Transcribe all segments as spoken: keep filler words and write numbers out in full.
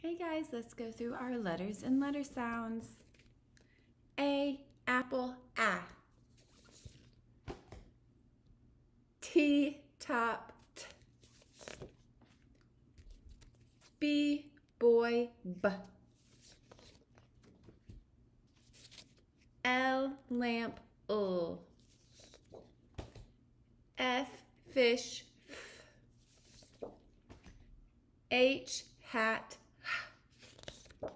Hey guys, let's go through our letters and letter sounds. A, apple, ah. T, top, t. B, boy, b. L, lamp, l. F, fish, f. H, hat, h.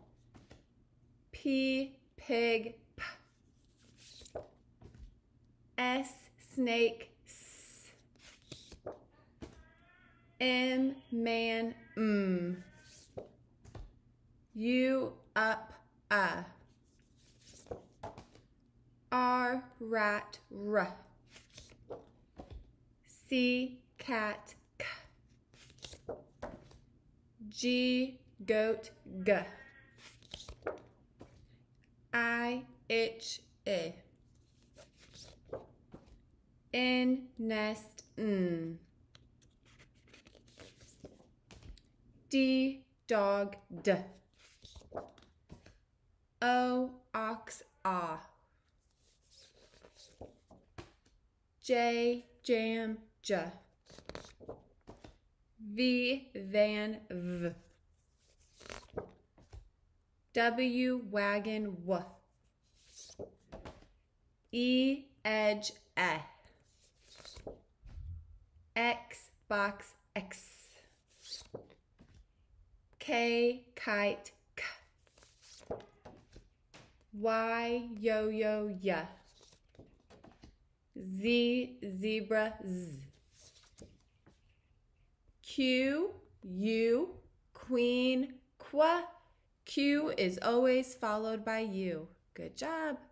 P, pig, p. S, snake, s. M, man, m. U, up, uh. R, rat, r. C, cat, k. G, goat, g. I, itch, I. N, nest, n. D, dog, d. O, ox, ah. J, jam, j. V, van, v. W, wagon, w. E, edge, e. X, box, x. K, kite, k. Y, yo-yo, ya. Z, zebra, z. Q, U, queen, qua. Q is always followed by U. Good job.